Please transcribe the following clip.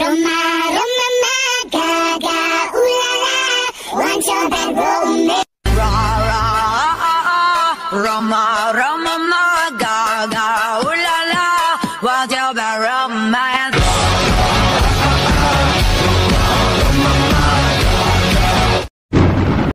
Roma, Roma, ma, gaga, ooh la la, want your bad romance. Ra ra, Roma, Roma, ma, gaga.